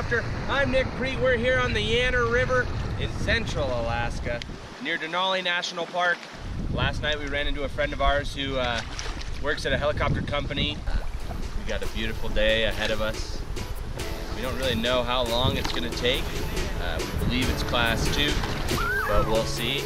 Rafter. I'm Nick Prete. We're here on the Yanert River in central Alaska, near Denali National Park. Last night we ran into a friend of ours who works at a helicopter company. We got a beautiful day ahead of us. We don't really know how long it's going to take. We believe it's class 2, but we'll see.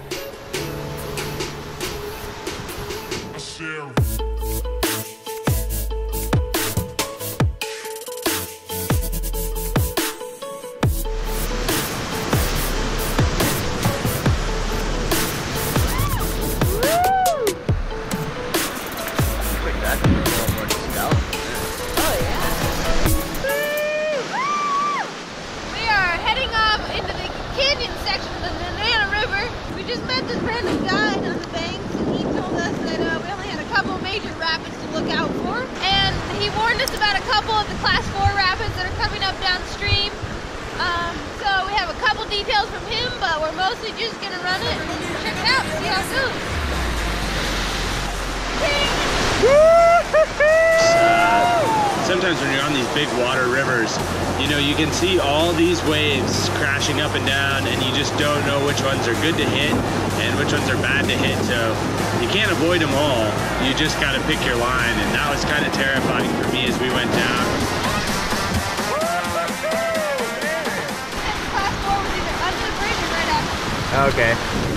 We just met this random guy on the banks, and he told us that we only had a couple major rapids to look out for. And he warned us about a couple of the class 4 rapids that are coming up downstream. So we have a couple details from him, but we're mostly just going to run it and check it out and see how it goes. Sometimes when you're on these big water rivers, you know, you can see all these waves crashing up and down, and you just don't know which ones are good to hit and which ones are bad to hit. So you can't avoid them all. You just got to pick your line, and that was kind of terrifying for me as we went down. Class 4 was either under the bridge or right after. Okay.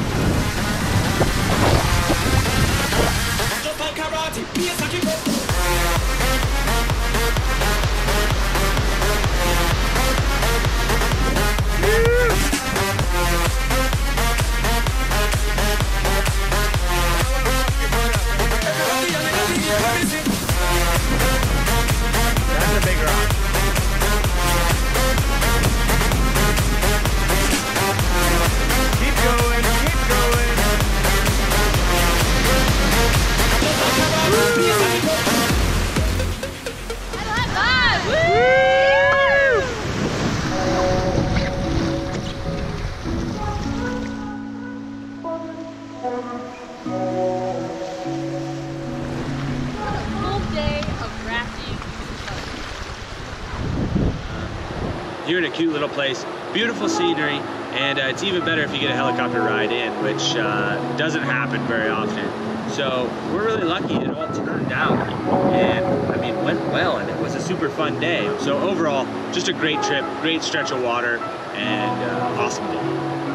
That's a big rock. Keep going, keep going. High five! Woo! You're in a cute little place, beautiful scenery, and it's even better if you get a helicopter ride in, which doesn't happen very often. So we're really lucky it all turned out, and I mean, went well, and it was a super fun day. So overall, just a great trip, great stretch of water, and awesome day.